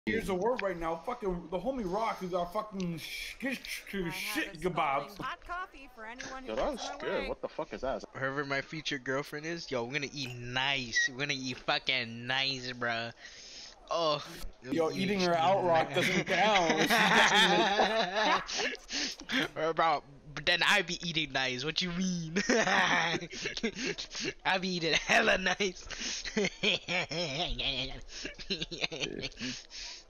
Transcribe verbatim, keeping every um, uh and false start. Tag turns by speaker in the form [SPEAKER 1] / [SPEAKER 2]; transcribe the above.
[SPEAKER 1] Here's a word right now. Fucking the homie Roch who got fucking sh sh shit kebabs.
[SPEAKER 2] Hot coffee for anyone who
[SPEAKER 3] Yo, that's good. What the fuck is that?
[SPEAKER 4] Whoever my future girlfriend is, yo, we're gonna eat nice. We're gonna eat fucking nice, bruh. Oh.
[SPEAKER 1] Yo, eating her out, Roch, doesn't count.
[SPEAKER 4] Bro, but then I be eating nice. What you mean? I be eating hella nice.